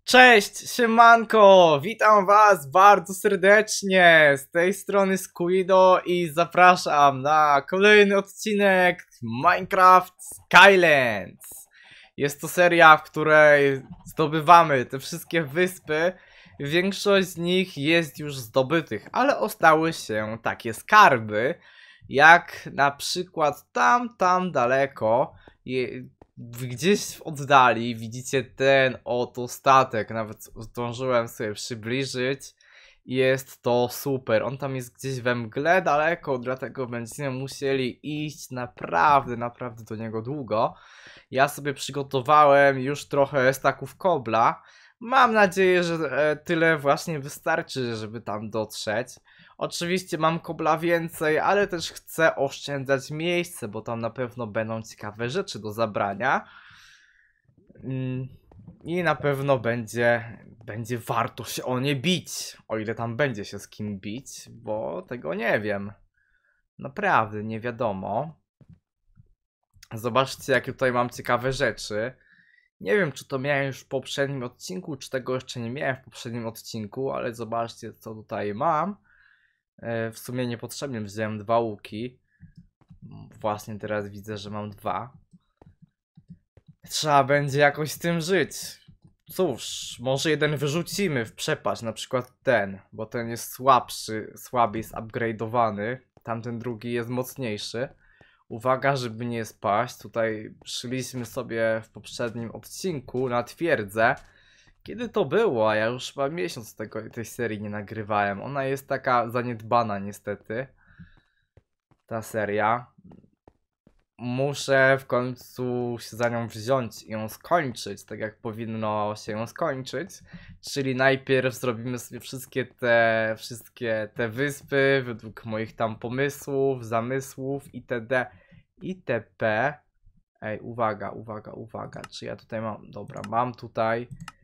Cześć, siemanko, witam was bardzo serdecznie, z tej strony Squido i zapraszam na kolejny odcinek Minecraft Skylands. Jest to seria, w której zdobywamy te wszystkie wyspy. Większość z nich jest już zdobytych, ale ostały się takie skarby, jak na przykład tam daleko. Gdzieś w oddali widzicie ten oto statek, nawet zdążyłem sobie przybliżyć. Jest to super, on tam jest gdzieś we mgle daleko, dlatego będziemy musieli iść naprawdę do niego długo. Ja sobie przygotowałem już trochę staków kobla. Mam nadzieję, że tyle właśnie wystarczy, żeby tam dotrzeć. Oczywiście mam kobla więcej, ale też chcę oszczędzać miejsce, bo tam na pewno będą ciekawe rzeczy do zabrania. I na pewno będzie warto się o nie bić, o ile tam będzie się z kim bić, bo tego nie wiem. Naprawdę nie wiadomo. Zobaczcie, jakie tutaj mam ciekawe rzeczy. Nie wiem, czy to miałem już w poprzednim odcinku, czy tego jeszcze nie miałem w poprzednim odcinku, ale zobaczcie, co tutaj mam. W sumie niepotrzebnie wziąłem 2 łuki. Właśnie teraz widzę, że mam 2. Trzeba będzie jakoś z tym żyć. Cóż, może jeden wyrzucimy w przepaść, na przykład ten, bo ten jest słabiej zupgrade'owany. Tamten drugi jest mocniejszy. Uwaga, żeby nie spaść. Tutaj szliśmy sobie w poprzednim odcinku na twierdzę. Kiedy to było? Ja już chyba miesiąc tej serii nie nagrywałem. Ona jest taka zaniedbana niestety. Ta seria. Muszę w końcu się za nią wziąć i ją skończyć, tak jak powinno się ją skończyć. Czyli najpierw zrobimy sobie wszystkie te wyspy według moich tam pomysłów, zamysłów itd. itp. Ej, uwaga. Czy ja tutaj mam... Dobra, mam tutaj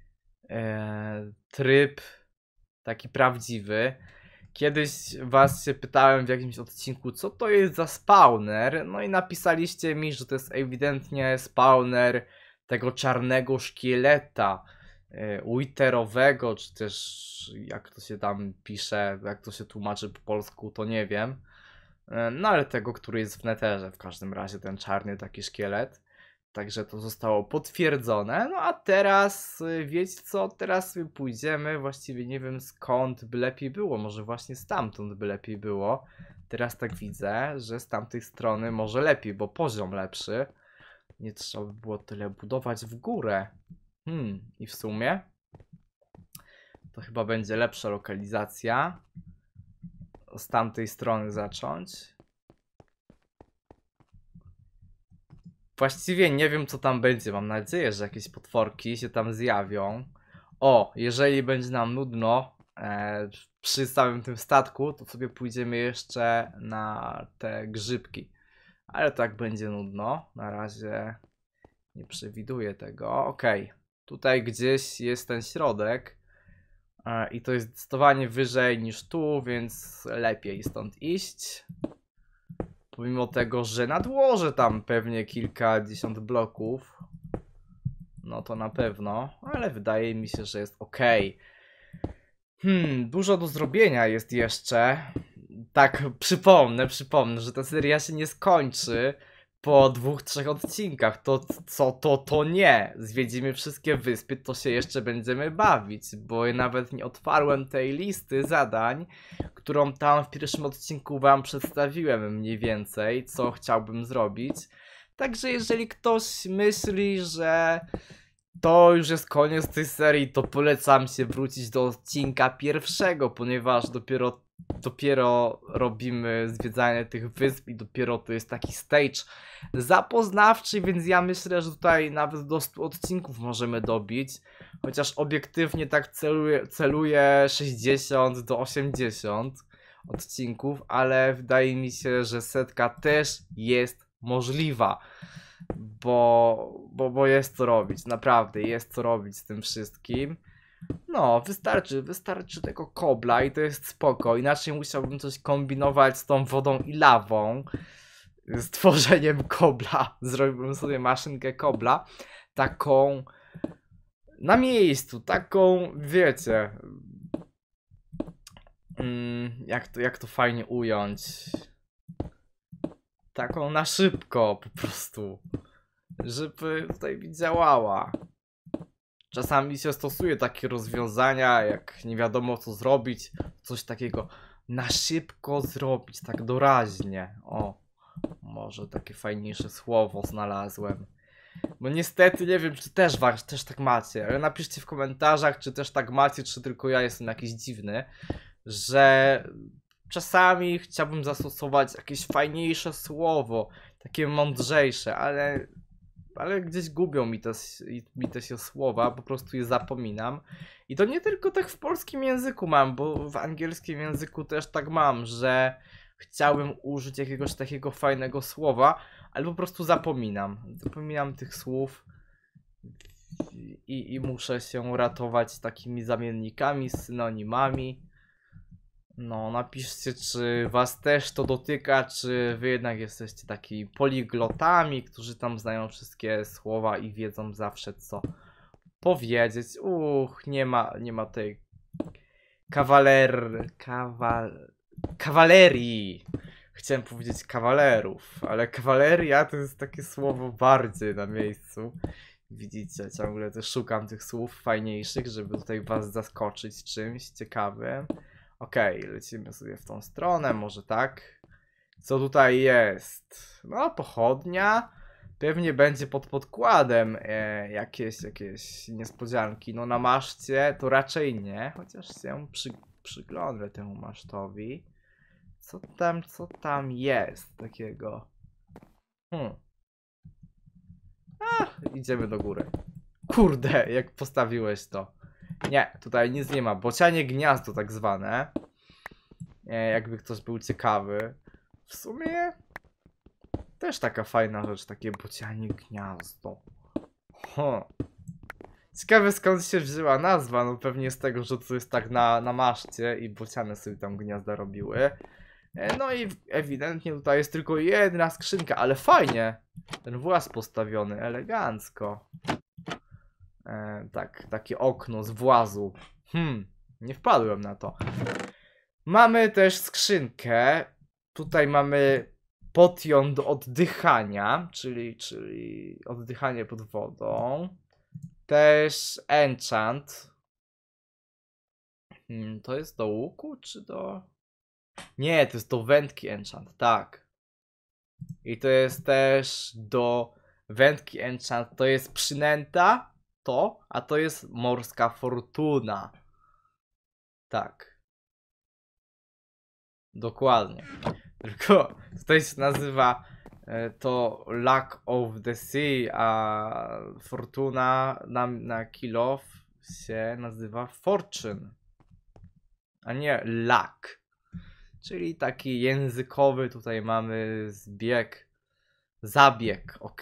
tryb taki prawdziwy. Kiedyś was się pytałem w jakimś odcinku, co to jest za spawner, no i napisaliście mi, że to jest ewidentnie spawner tego czarnego szkieleta witherowego, czy też jak to się tam pisze, jak to się tłumaczy po polsku, to nie wiem. No ale tego, który jest w netherze, w każdym razie ten czarny taki szkielet. Także to zostało potwierdzone. No a teraz, wiecie co, teraz sobie pójdziemy, właściwie nie wiem skąd by lepiej było, może właśnie stamtąd by lepiej było. Teraz tak widzę, że z tamtej strony może lepiej, bo poziom lepszy. Nie trzeba by było tyle budować w górę. I w sumie to chyba będzie lepsza lokalizacja. Z tamtej strony zacząć. Właściwie nie wiem, co tam będzie. Mam nadzieję, że jakieś potworki się tam zjawią. O, jeżeli będzie nam nudno przy samym tym statku, to sobie pójdziemy jeszcze na te grzybki. Ale tak będzie nudno. Na razie nie przewiduję tego. Okej. Tutaj gdzieś jest ten środek. I to jest zdecydowanie wyżej niż tu, więc lepiej stąd iść. Pomimo tego, że nadłożę tam pewnie kilkadziesiąt bloków. No to na pewno, ale wydaje mi się, że jest ok. Dużo do zrobienia jest jeszcze. Tak, przypomnę, że ta seria się nie skończy po 2-3 odcinkach. To nie. Zwiedzimy wszystkie wyspy, to się jeszcze będziemy bawić, bo ja nawet nie otwarłem tej listy zadań, którą tam w pierwszym odcinku wam przedstawiłem mniej więcej, co chciałbym zrobić. Także jeżeli ktoś myśli, że to już jest koniec tej serii, to polecam się wrócić do odcinka pierwszego, ponieważ dopiero robimy zwiedzanie tych wysp i dopiero to jest taki stage zapoznawczy, więc ja myślę, że tutaj nawet do 100 odcinków możemy dobić. Chociaż obiektywnie tak celuję 60 do 80 odcinków, ale wydaje mi się, że 100 też jest możliwa. Bo jest co robić, naprawdę jest co robić z tym wszystkim. No, wystarczy tego kobla i to jest spoko. Inaczej musiałbym coś kombinować z tą wodą i lawą. Z tworzeniem kobla. Zrobiłbym sobie maszynkę kobla. Taką na miejscu, taką, wiecie, jak to fajnie ująć, taką na szybko po prostu, żeby tutaj działała. Czasami się stosuje takie rozwiązania, jak nie wiadomo co zrobić, coś takiego na szybko zrobić, tak doraźnie. O, może takie fajniejsze słowo znalazłem. Bo niestety nie wiem, czy też tak macie, ale napiszcie w komentarzach, czy też tak macie, czy tylko ja jestem jakiś dziwny, że czasami chciałbym zastosować jakieś fajniejsze słowo, takie mądrzejsze, ale gdzieś gubią mi te się słowa, po prostu je zapominam. I to nie tylko tak w polskim języku mam, bo w angielskim języku też tak mam, że chciałbym użyć jakiegoś takiego fajnego słowa, ale po prostu zapominam. Zapominam tych słów i muszę się ratować takimi zamiennikami, synonimami. No, napiszcie, czy was też to dotyka, czy wy jednak jesteście takimi poliglotami, którzy tam znają wszystkie słowa i wiedzą zawsze co powiedzieć. Nie ma tej kawalerii. Chciałem powiedzieć kawalerów, ale kawaleria to jest takie słowo bardziej na miejscu. Widzicie, ciągle też szukam tych słów fajniejszych, żeby tutaj was zaskoczyć czymś ciekawym. Okej, lecimy sobie w tą stronę, może tak. Co tutaj jest? No, pochodnia. Pewnie będzie pod podkładem jakieś niespodzianki. No na maszcie to raczej nie, chociaż się przyglądam temu masztowi. Co tam jest takiego? Idziemy do góry. Kurde, jak postawiłeś to. Nie, tutaj nic nie ma. Bocianie gniazdo tak zwane. Jakby ktoś był ciekawy. W sumie też taka fajna rzecz, takie bocianie gniazdo. Ciekawe skąd się wzięła nazwa, no pewnie z tego, że to jest tak na maszcie i bociany sobie tam gniazda robiły. No i ewidentnie tutaj jest tylko jedna skrzynka, ale fajnie. Ten właz postawiony, elegancko. Tak, takie okno z włazu. Nie wpadłem na to. Mamy też skrzynkę. Tutaj mamy potion do oddychania, czyli oddychanie pod wodą. Też enchant. To jest do łuku, czy do... Nie, to jest do wędki enchant, tak. I to jest też do wędki enchant. To jest przynęta, a to jest morska fortuna. Tak. Dokładnie. Tylko tutaj się nazywa to Luck of the Sea, a fortuna na kill off się nazywa Fortune, a nie Luck. Czyli taki językowy tutaj mamy zabieg, ok?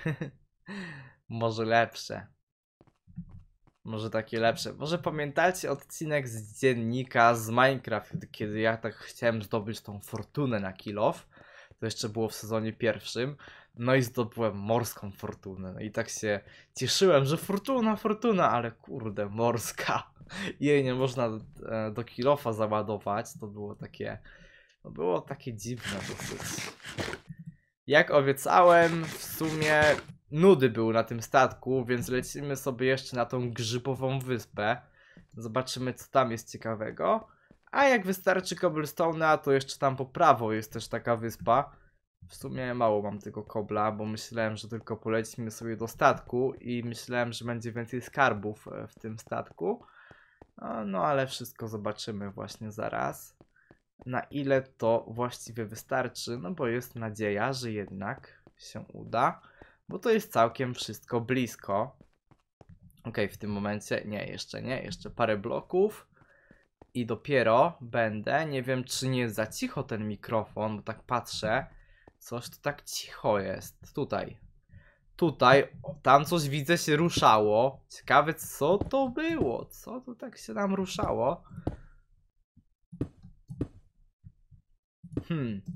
Może lepsze. Może takie lepsze. Może pamiętacie odcinek z dziennika z Minecraft, kiedy ja tak chciałem zdobyć tą fortunę na kill off. To jeszcze było w sezonie pierwszym. No i zdobyłem morską fortunę. No i tak się cieszyłem, że fortuna, ale kurde, morska. Jej nie można do kill offa załadować. To było takie dziwne dosyć. Jak obiecałem, w sumie nudy były na tym statku, więc lecimy sobie jeszcze na tą grzybową wyspę. Zobaczymy co tam jest ciekawego. A jak wystarczy cobblestone'a, to jeszcze tam po prawo jest też taka wyspa. W sumie mało mam tego kobla, bo myślałem, że tylko polecimy sobie do statku i myślałem, że będzie więcej skarbów w tym statku. No ale wszystko zobaczymy właśnie zaraz. Na ile to właściwie wystarczy, no bo jest nadzieja, że jednak się uda, bo to jest całkiem wszystko blisko. Ok, w tym momencie jeszcze parę bloków i dopiero będę, nie wiem czy nie jest za cicho ten mikrofon, bo tak patrzę, coś tu tak cicho jest, tutaj, tam coś widzę się ruszało, ciekawe co to było, co tu tak się nam ruszało.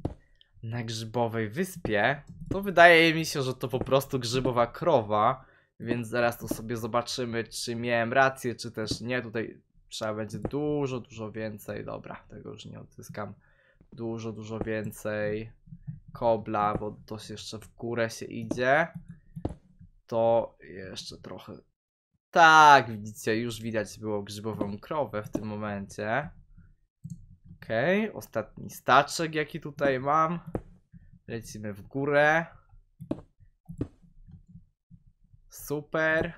Na grzybowej wyspie to wydaje mi się, że to po prostu grzybowa krowa Więc zaraz to sobie zobaczymy, czy miałem rację, czy też nie. Tutaj trzeba będzie dużo więcej. Dobra, tego już nie odzyskam. Dużo więcej kobla, bo to się jeszcze w górę się idzie. To jeszcze trochę. Tak, widzicie, już widać było grzybową krowę w tym momencie. Okej, ostatni staczek, jaki tutaj mam. Lecimy w górę. Super.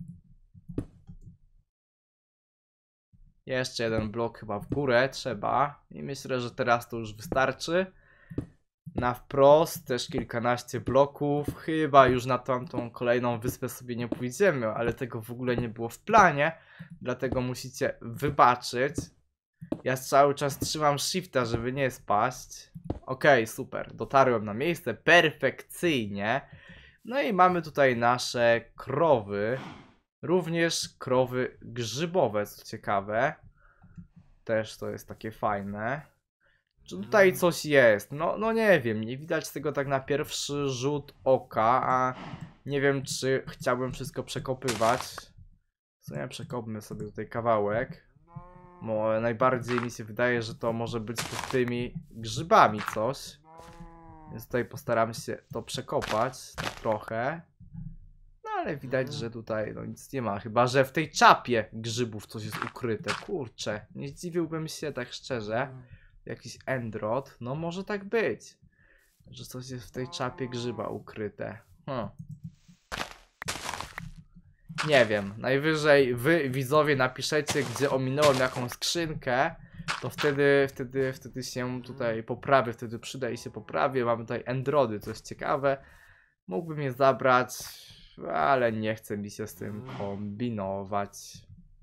Jeszcze jeden blok chyba w górę trzeba. I myślę, że teraz to już wystarczy. Na wprost też kilkanaście bloków. Chyba już na tamtą kolejną wyspę sobie nie pójdziemy, ale tego w ogóle nie było w planie. Dlatego musicie wybaczyć. Ja cały czas trzymam shifta, żeby nie spaść. Okej, super. Dotarłem na miejsce perfekcyjnie. No i mamy tutaj nasze krowy. Również krowy grzybowe, co ciekawe. Też to jest takie fajne. Czy tutaj coś jest? No nie wiem, nie widać tego tak na pierwszy rzut oka, a nie wiem, czy chciałbym wszystko przekopywać. W sumie przekopmy sobie tutaj kawałek. Bo najbardziej mi się wydaje, że to może być pod tymi grzybami coś. Więc tutaj postaram się to przekopać tak trochę. No ale widać, że tutaj no nic nie ma. Chyba że w tej czapie grzybów coś jest ukryte. Kurczę, nie zdziwiłbym się tak szczerze. Jakiś endrot. No może tak być. Że coś jest w tej czapie grzyba ukryte. Nie wiem. Najwyżej wy widzowie napiszecie, gdzie ominąłem jakąś skrzynkę. To wtedy się tutaj poprawię. Wtedy przyda i się poprawię. Mamy tutaj endrody, coś ciekawe. Mógłbym je zabrać, ale nie chce mi się z tym kombinować.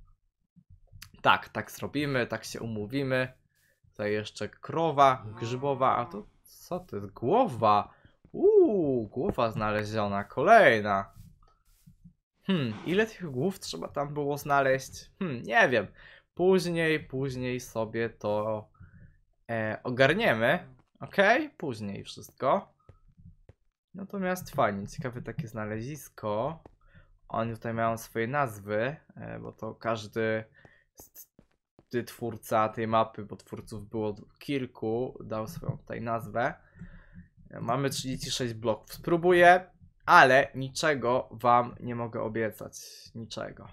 Tak zrobimy, tak się umówimy. Tutaj jeszcze krowa grzybowa, a to co to jest? Głowa! Głowa znaleziona, kolejna. Ile tych głów trzeba tam było znaleźć? Nie wiem. Później sobie to ogarniemy. Okej? Później wszystko. Natomiast fajnie, ciekawe takie znalezisko. Oni tutaj mają swoje nazwy, bo to każdy twórca tej mapy, bo twórców było kilku, dał swoją tutaj nazwę. Mamy 36 bloków. Spróbuję, ale niczego wam nie mogę obiecać. Niczego.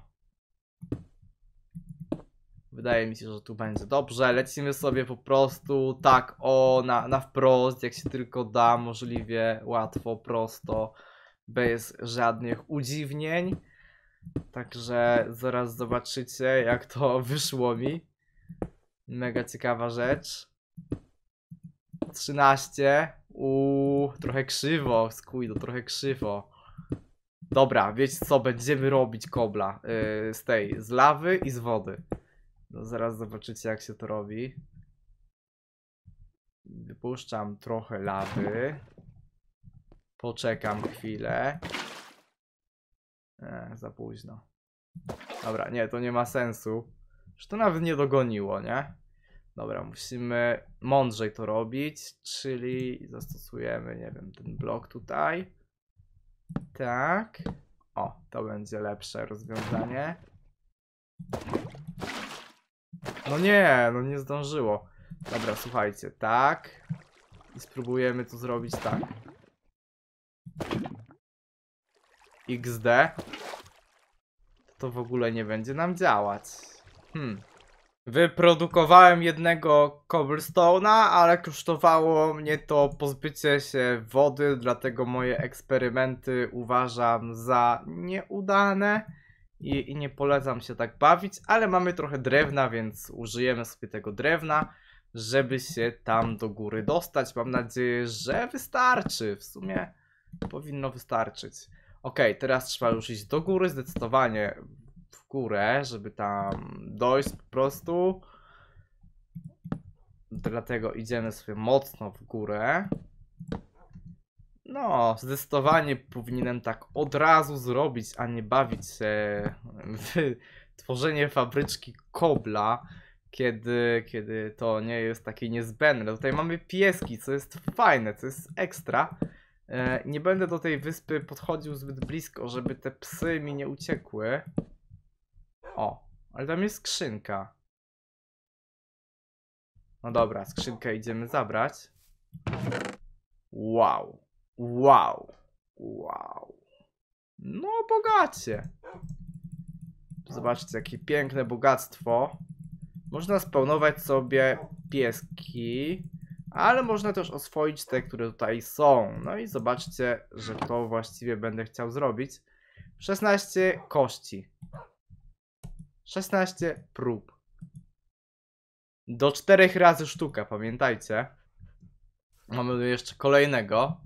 Wydaje mi się, że tu będzie dobrze. Lecimy sobie po prostu tak na wprost, jak się tylko da, możliwie łatwo, prosto, bez żadnych udziwnień. Także zaraz zobaczycie, jak to wyszło mi. Mega ciekawa rzecz. 13. Trochę krzywo, skójdo, trochę krzywo. Dobra, wiecie co, będziemy robić kobla z lawy i z wody. No, zaraz zobaczycie, jak się to robi. Wypuszczam trochę lawy. Poczekam chwilę. Za późno. Dobra, nie, to nie ma sensu. Już to nawet nie dogoniło, nie? Dobra, musimy mądrzej to robić, czyli zastosujemy, nie wiem, ten blok tutaj. Tak. O, to będzie lepsze rozwiązanie. No nie zdążyło. Dobra, słuchajcie, tak. I spróbujemy to zrobić tak. XD. To w ogóle nie będzie nam działać. Wyprodukowałem jednego cobblestone'a, ale kosztowało mnie to pozbycie się wody, dlatego moje eksperymenty uważam za nieudane i nie polecam się tak bawić, ale mamy trochę drewna, więc użyjemy sobie tego drewna, żeby się tam do góry dostać. Mam nadzieję, że wystarczy. W sumie powinno wystarczyć. Okej, teraz trzeba już iść do góry, zdecydowanie w górę, żeby tam dojść po prostu. Dlatego idziemy sobie mocno w górę. No, zdecydowanie powinienem tak od razu zrobić, a nie bawić się w tworzenie fabryczki kobla, kiedy to nie jest takie niezbędne. Tutaj mamy pieski, co jest fajne, co jest ekstra. Nie będę do tej wyspy podchodził zbyt blisko, żeby te psy mi nie uciekły. O, ale tam jest skrzynka. No dobra, skrzynkę idziemy zabrać. Wow. Wow. Wow. No bogacie. Zobaczcie, jakie piękne bogactwo. Można spawnować sobie pieski, ale można też oswoić te, które tutaj są. No i zobaczcie, że to właściwie będę chciał zrobić. 16 kości. 16 prób. Do 4 razy sztuka, pamiętajcie. Mamy tu jeszcze kolejnego.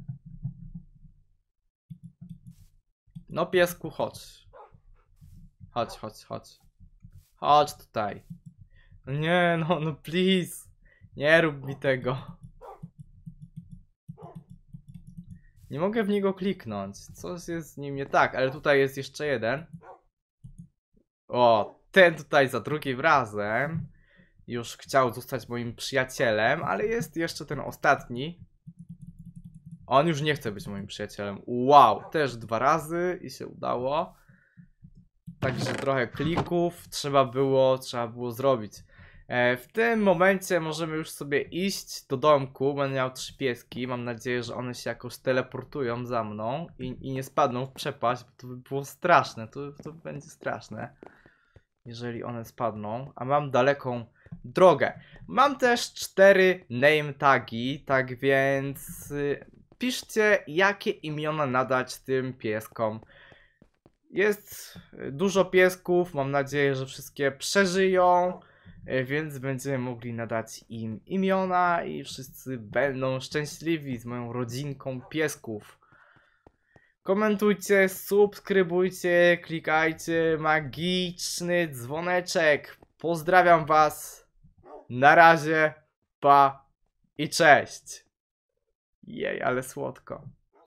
No piesku, chodź. Chodź, chodź, chodź. Chodź tutaj. No nie, no please. Nie rób mi tego. Nie mogę w niego kliknąć. Coś jest z nim nie tak, ale tutaj jest jeszcze jeden. O, ten tutaj za drugim razem już chciał zostać moim przyjacielem, ale jest jeszcze ten ostatni. On już nie chce być moim przyjacielem. Wow, też 2 razy i się udało. Także trochę klików trzeba było zrobić. W tym momencie możemy już sobie iść do domku. Będę miał 3 pieski. Mam nadzieję, że one się jakoś teleportują za mną i nie spadną w przepaść, bo to by było straszne. To będzie straszne, jeżeli one spadną. A mam daleką drogę. Mam też 4 name tagi, tak więc piszcie, jakie imiona nadać tym pieskom. Jest dużo piesków, mam nadzieję, że wszystkie przeżyją, więc będziemy mogli nadać im imiona i wszyscy będą szczęśliwi z moją rodzinką piesków. Komentujcie, subskrybujcie, klikajcie magiczny dzwoneczek. Pozdrawiam was. Na razie, pa i cześć. Jej, ale słodko.